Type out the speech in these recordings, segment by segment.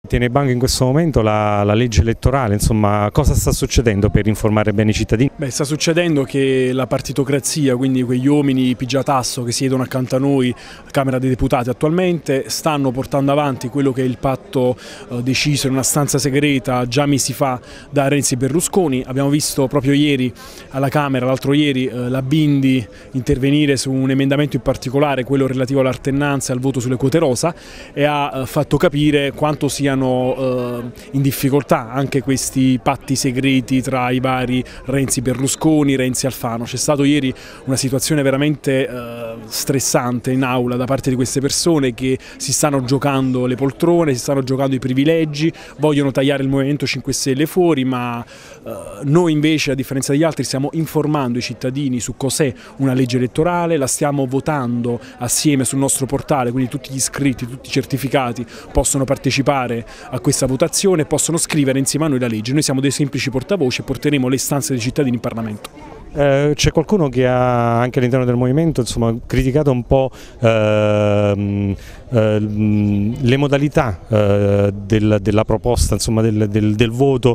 Tiene banco in questo momento la legge elettorale, insomma, cosa sta succedendo per informare bene i cittadini? Beh, sta succedendo che la partitocrazia, quindi quegli uomini pigiatasso che siedono accanto a noi, Camera dei Deputati attualmente, stanno portando avanti quello che è il patto deciso in una stanza segreta già mesi fa da Renzi e Berlusconi. Abbiamo visto proprio ieri alla Camera, l'altro ieri, la Bindi intervenire su un emendamento in particolare, quello relativo all'alternanza e al voto sulle quote rosa, e ha fatto capire quanto siano in difficoltà anche questi patti segreti tra i vari Renzi Berlusconi, Renzi Alfano. C'è stata ieri una situazione veramente stressante in aula da parte di queste persone che si stanno giocando le poltrone, si stanno giocando i privilegi, vogliono tagliare il Movimento 5 Stelle fuori, ma noi invece, a differenza degli altri, stiamo informando i cittadini su cos'è una legge elettorale, la stiamo votando assieme sul nostro portale, quindi tutti gli iscritti, tutti i certificati possono partecipare a questa votazione, possono scrivere insieme a noi la legge. Noi siamo dei semplici portavoce e porteremo le istanze dei cittadini in Parlamento. C'è qualcuno che ha anche all'interno del movimento, insomma, criticato un po' le modalità della proposta, insomma, del voto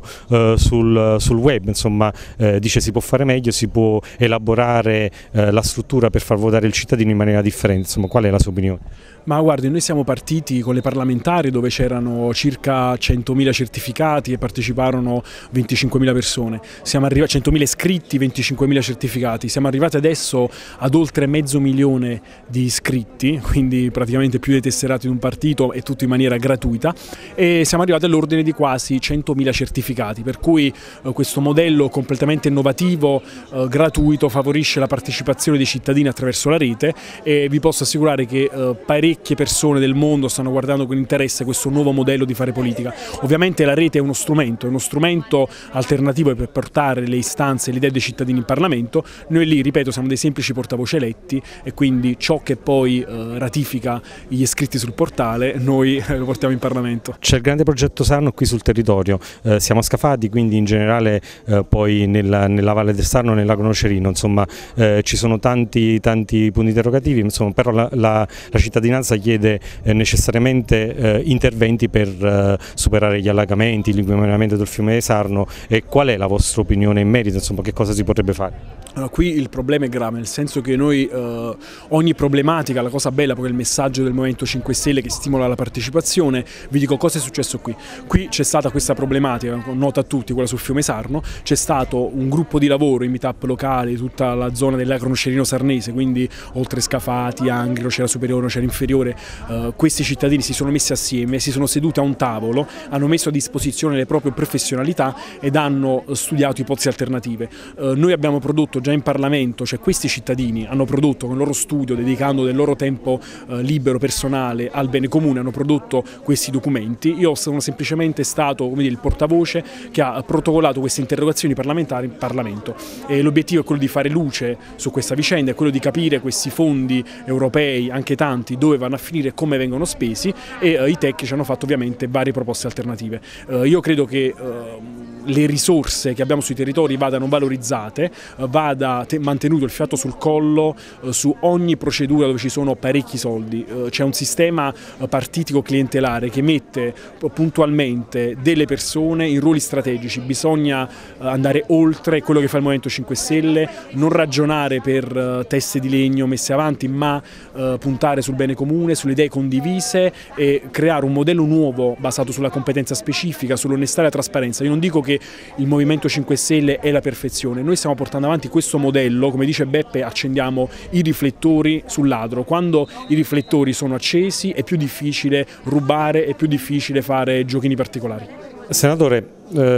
sul web, insomma, dice si può fare meglio, si può elaborare la struttura per far votare il cittadino in maniera differente, insomma, qual è la sua opinione? Ma guardi, noi siamo partiti con le parlamentari dove c'erano circa 100.000 certificati e parteciparono 25.000 persone, siamo arrivati a 100.000 iscritti, 25.000 certificati, siamo arrivati adesso ad oltre 500.000 di iscritti, quindi praticamente più dei tesserati di un partito e tutto in maniera gratuita, e siamo arrivati all'ordine di quasi 100.000 certificati, per cui questo modello completamente innovativo, gratuito, favorisce la partecipazione dei cittadini attraverso la rete, e vi posso assicurare che parecchie persone del mondo stanno guardando con interesse questo nuovo modello di fare politica. Ovviamente la rete è uno strumento alternativo per portare le istanze e le idee dei cittadini in Parlamento. Noi lì, ripeto, siamo dei semplici portavoce eletti, e quindi ciò che poi ratifica gli iscritti sul portale noi lo portiamo in Parlamento. C'è il grande progetto Sarno qui sul territorio, siamo a Scafati, quindi in generale poi nella Valle del Sarno, nel lago Nocerino, insomma, ci sono tanti punti interrogativi, insomma, però la cittadinanza chiede necessariamente interventi per superare gli allagamenti, l'inquinamento del fiume Sarno. E qual è la vostra opinione in merito, insomma, che cosa si potrebbe fare? Allora, qui il problema è grave, nel senso che noi ogni problematica, la cosa bella, poi è il messaggio del Movimento 5 Stelle che stimola la partecipazione. Vi dico cosa è successo qui. Qui c'è stata questa problematica, nota a tutti, quella sul fiume Sarno, c'è stato un gruppo di lavoro, i meetup locali, tutta la zona del lago Nocerino sarnese, quindi oltre Scafati, Anghero, c'era Superiore, c'era Inferiore. Questi cittadini si sono messi assieme, si sono seduti a un tavolo, hanno messo a disposizione le proprie professionalità ed hanno studiato ipotesi alternative. Noi abbiamo prodotto già in Parlamento, cioè questi cittadini hanno prodotto con il loro studio, dedicando del loro tempo libero, personale, al bene comune, hanno prodotto questi documenti. Io sono semplicemente stato, come dire, il portavoce che ha protocollato queste interrogazioni parlamentari in Parlamento, e l'obiettivo è quello di fare luce su questa vicenda, è quello di capire questi fondi europei, anche tanti, dove vanno a finire e come vengono spesi, e i tecnici hanno fatto ovviamente varie proposte alternative. Io credo che le risorse che abbiamo sui territori vadano valorizzate, vada mantenuto il fiato sul collo su ogni procedura dove ci sono parecchi soldi. C'è un sistema partitico clientelare che mette puntualmente delle persone in ruoli strategici, bisogna andare oltre quello che fa il Movimento 5 Stelle, non ragionare per teste di legno messe avanti, ma puntare sul bene comune, sulle idee condivise, e creare un modello nuovo basato sulla competenza specifica, sull'onestà e la trasparenza. Io non dico che il Movimento 5 Stelle è la perfezione, noi stiamo portando avanti questo modello, come dice Beppe, accendiamo i riflettori sul ladro. Quando i riflettori sono accesi è più difficile rubare, è più difficile fare giochini particolari. Senatore,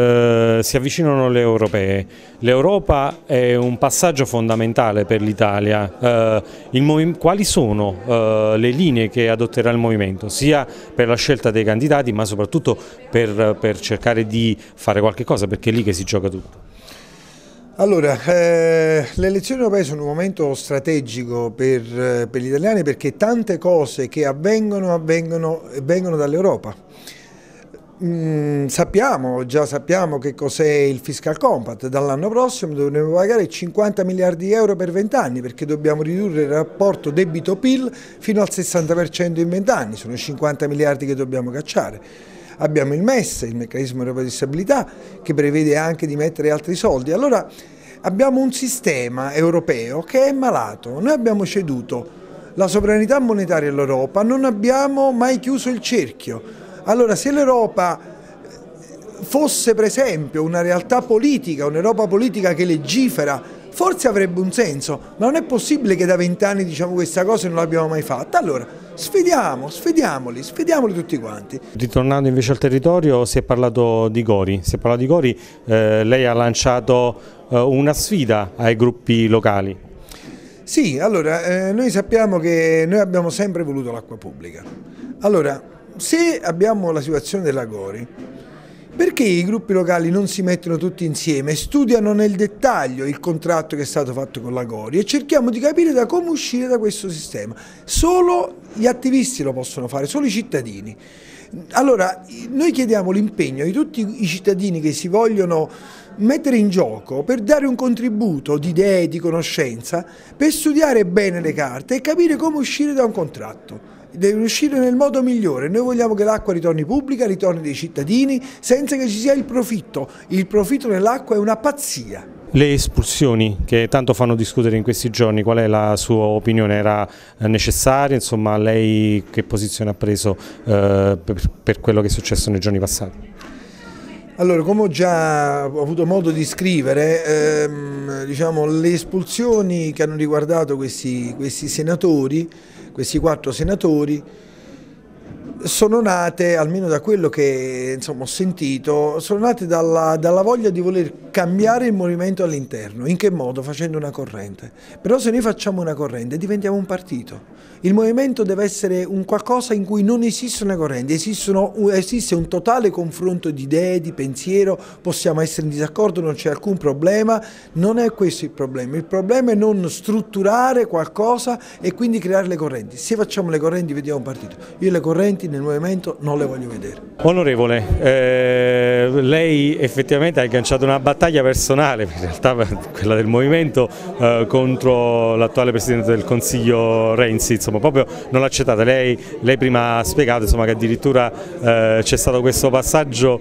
si avvicinano le europee. L'Europa è un passaggio fondamentale per l'Italia. Quali sono le linee che adotterà il Movimento, sia per la scelta dei candidati, ma soprattutto per cercare di fare qualche cosa, perché è lì che si gioca tutto? Allora, le elezioni europee sono un momento strategico per gli italiani, perché tante cose che vengono dall'Europa. Già sappiamo che cos'è il Fiscal Compact. Dall'anno prossimo dovremo pagare 50 miliardi di euro per 20 anni, perché dobbiamo ridurre il rapporto debito-PIL fino al 60% in 20 anni, sono 50 miliardi che dobbiamo cacciare. abbiamo il MES, il Meccanismo Europeo di Stabilità, che prevede anche di mettere altri soldi. Allora abbiamo un sistema europeo che è malato, noi abbiamo ceduto la sovranità monetaria all'Europa, non abbiamo mai chiuso il cerchio. Allora se l'Europa fosse per esempio una realtà politica, un'Europa politica che legifera, forse avrebbe un senso, ma non è possibile che da 20 anni diciamo questa cosa e non l'abbiamo mai fatta. Allora sfidiamoli tutti quanti. Ritornando invece al territorio, si è parlato di Gori, lei ha lanciato una sfida ai gruppi locali. Sì, allora noi sappiamo che noi abbiamo sempre voluto l'acqua pubblica. Allora, se abbiamo la situazione della Gori, perché i gruppi locali non si mettono tutti insieme e studiano nel dettaglio il contratto che è stato fatto con la Gori e cerchiamo di capire da come uscire da questo sistema? Solo gli attivisti lo possono fare, solo i cittadini. Allora, noi chiediamo l'impegno di tutti i cittadini che si vogliono mettere in gioco per dare un contributo di idee, di conoscenza, per studiare bene le carte e capire come uscire da un contratto. Deve uscire nel modo migliore. Noi vogliamo che l'acqua ritorni pubblica, ritorni dei cittadini, senza che ci sia il profitto. Il profitto nell'acqua è una pazzia. Le espulsioni che tanto fanno discutere in questi giorni, qual è la sua opinione? Era necessaria? Insomma, lei che posizione ha preso per quello che è successo nei giorni passati? Allora, come ho già avuto modo di scrivere, diciamo, le espulsioni che hanno riguardato questi senatori, questi 4 senatori, sono nate, almeno da quello che insomma, ho sentito, sono nate dalla voglia di voler cambiare il movimento all'interno. In che modo? Facendo una corrente. Però se noi facciamo una corrente diventiamo un partito. Il movimento deve essere un qualcosa in cui non esistono correnti, esiste un totale confronto di idee, di pensiero, possiamo essere in disaccordo, non c'è alcun problema, non è questo il problema è non strutturare qualcosa e quindi creare le correnti. Se facciamo le correnti vediamo un partito, io le correnti nel movimento non le voglio vedere. Onorevole, lei effettivamente ha agganciato una battaglia personale, in realtà quella del movimento, contro l'attuale Presidente del Consiglio Renzi, insomma proprio non l'ha accettata. Lei prima ha spiegato insomma, che addirittura c'è stato questo passaggio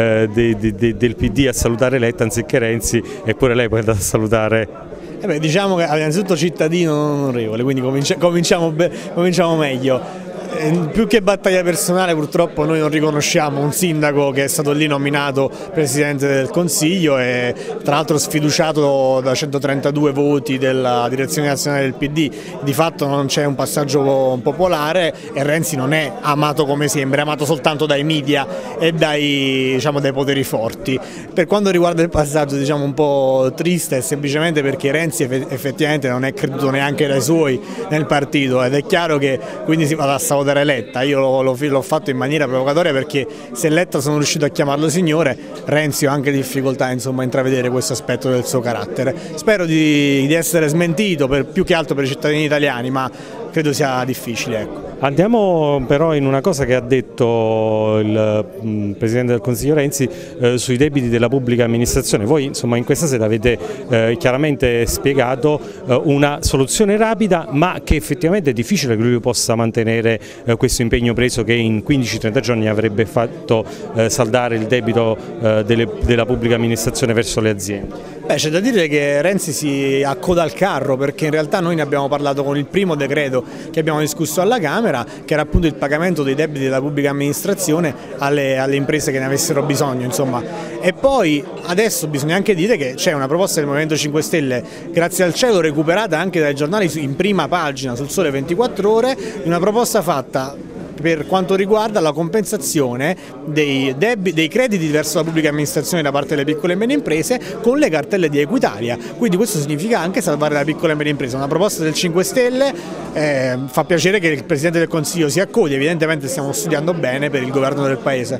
del PD a salutare Letta anziché Renzi, eppure lei poi è andata a salutare. Diciamo che innanzitutto cittadino non onorevole, quindi cominciamo meglio. Più che battaglia personale purtroppo noi non riconosciamo un sindaco che è stato lì nominato Presidente del Consiglio e tra l'altro sfiduciato da 132 voti della direzione nazionale del PD, di fatto non c'è un passaggio popolare e Renzi non è amato come sembra, è amato soltanto dai media e dai poteri forti. Per quanto riguarda il passaggio un po' triste è semplicemente perché Renzi effettivamente non è creduto neanche dai suoi nel partito ed è chiaro che quindi si va a salutare Letta. Io l'ho fatto in maniera provocatoria perché se Letta sono riuscito a chiamarlo signore, Renzi ho anche difficoltà a intravedere questo aspetto del suo carattere. Spero di essere smentito più che altro per i cittadini italiani, ma credo sia difficile. Ecco. Andiamo però in una cosa che ha detto il Presidente del Consiglio Renzi sui debiti della pubblica amministrazione. Voi insomma in questa sede avete chiaramente spiegato una soluzione rapida, ma che effettivamente è difficile che lui possa mantenere questo impegno preso, che in 15-30 giorni avrebbe fatto saldare il debito della pubblica amministrazione verso le aziende. C'è da dire che Renzi si accoda al carro, perché in realtà noi ne abbiamo parlato con il primo decreto che abbiamo discusso alla Camera, che era appunto il pagamento dei debiti della pubblica amministrazione alle imprese che ne avessero bisogno, insomma. E poi adesso bisogna anche dire che c'è una proposta del Movimento 5 Stelle, grazie al cielo recuperata anche dai giornali in prima pagina sul Sole 24 Ore, una proposta fatta per quanto riguarda la compensazione dei crediti verso la pubblica amministrazione da parte delle piccole e medie imprese con le cartelle di Equitalia, quindi questo significa anche salvare la piccola e media impresa, una proposta del 5 Stelle, fa piacere che il Presidente del Consiglio si accoglie, evidentemente stiamo studiando bene per il governo del Paese.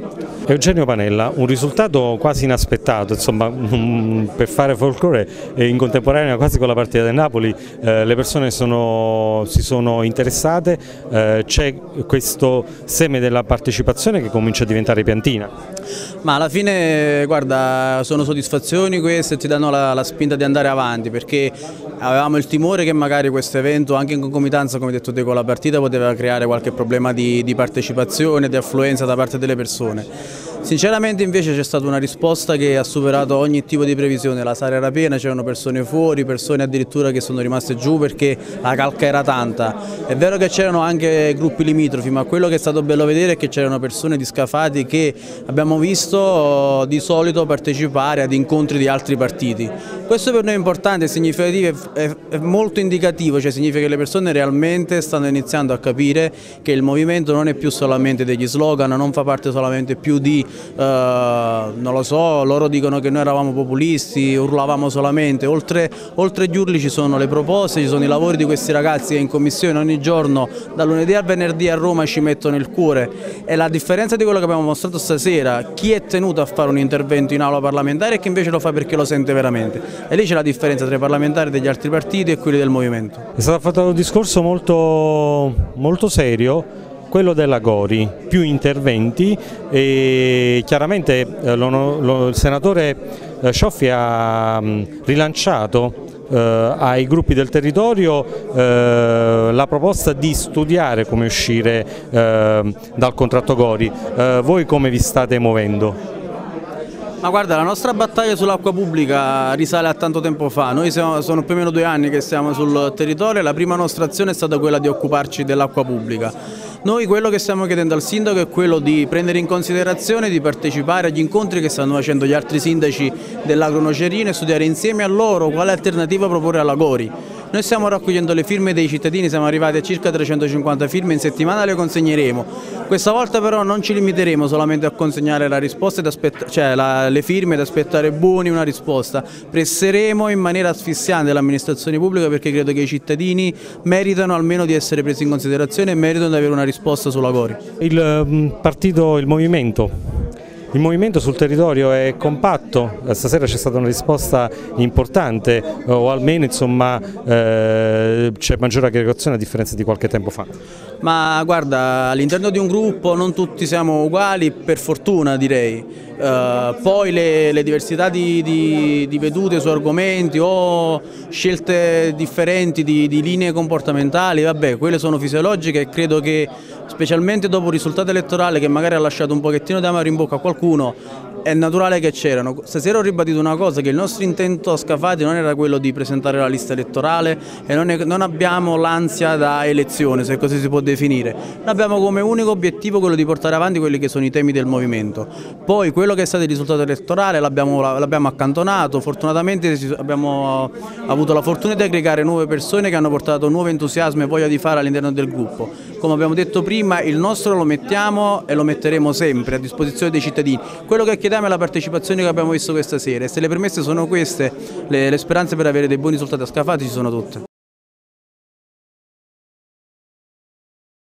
Eugenio Panella, un risultato quasi inaspettato, insomma, per fare folklore in contemporanea quasi con la partita del Napoli, le persone si sono interessate, c'è questo seme della partecipazione che comincia a diventare piantina. Ma alla fine, guarda, sono soddisfazioni queste e ti danno la spinta di andare avanti, perché avevamo il timore che magari questo evento, anche in concomitanza, come detto te, con la partita, poteva creare qualche problema di partecipazione, di affluenza da parte delle persone. Sinceramente invece c'è stata una risposta che ha superato ogni tipo di previsione, la sala era piena, c'erano persone fuori, persone addirittura che sono rimaste giù perché la calca era tanta. È vero che c'erano anche gruppi limitrofi, ma quello che è stato bello vedere è che c'erano persone di Scafati che abbiamo visto di solito partecipare ad incontri di altri partiti. Questo per noi è importante, è significativo, è molto indicativo, cioè significa che le persone realmente stanno iniziando a capire che il movimento non è più solamente degli slogan, non fa parte solamente più di non lo so, loro dicono che noi eravamo populisti, urlavamo solamente, oltre gli urli ci sono le proposte, ci sono i lavori di questi ragazzi che in commissione ogni giorno, da lunedì al venerdì a Roma, ci mettono il cuore, e la differenza di quello che abbiamo mostrato stasera, chi è tenuto a fare un intervento in aula parlamentare e chi invece lo fa perché lo sente veramente, e lì c'è la differenza tra i parlamentari degli altri partiti e quelli del movimento. È stato fatto un discorso molto serio, quello della Gori, più interventi, e chiaramente il senatore Cioffi ha rilanciato ai gruppi del territorio la proposta di studiare come uscire dal contratto Gori. Voi come vi state muovendo? Ma guarda, la nostra battaglia sull'acqua pubblica risale a tanto tempo fa, noi sono più o meno 2 anni che siamo sul territorio e la prima nostra azione è stata quella di occuparci dell'acqua pubblica. Noi quello che stiamo chiedendo al sindaco è quello di prendere in considerazione, di partecipare agli incontri che stanno facendo gli altri sindaci dell'Agro Nocerino e studiare insieme a loro quale alternativa proporre alla Gori. Noi stiamo raccogliendo le firme dei cittadini, siamo arrivati a circa 350 firme, in settimana le consegneremo. Questa volta però non ci limiteremo solamente a consegnare la risposta, le firme ed aspettare buoni una risposta. Presseremo in maniera asfissiante l'amministrazione pubblica, perché credo che i cittadini meritano almeno di essere presi in considerazione e meritano di avere una risposta sulla Gori. Il movimento sul territorio è compatto, stasera c'è stata una risposta importante, o almeno insomma c'è maggiore aggregazione a differenza di qualche tempo fa. Ma guarda, all'interno di un gruppo non tutti siamo uguali, per fortuna direi. Poi le diversità di vedute su argomenti o scelte differenti di linee comportamentali, vabbè, quelle sono fisiologiche e credo che specialmente dopo un risultato elettorale che magari ha lasciato un pochettino di amaro in bocca a qualcuno, è naturale che c'erano. Stasera ho ribadito una cosa, che il nostro intento a Scafati non era quello di presentare la lista elettorale e non abbiamo l'ansia da elezione, se così si può definire. Noi abbiamo come unico obiettivo quello di portare avanti quelli che sono i temi del movimento. Poi quello che è stato il risultato elettorale l'abbiamo accantonato, fortunatamente abbiamo avuto la fortuna di aggregare nuove persone che hanno portato nuovo entusiasmo e voglia di fare all'interno del gruppo. Come abbiamo detto prima, il nostro lo mettiamo e lo metteremo sempre a disposizione dei cittadini. Quello che chiediamo è la partecipazione che abbiamo visto questa sera, e se le premesse sono queste, le speranze per avere dei buoni risultati a Scafati ci sono tutte.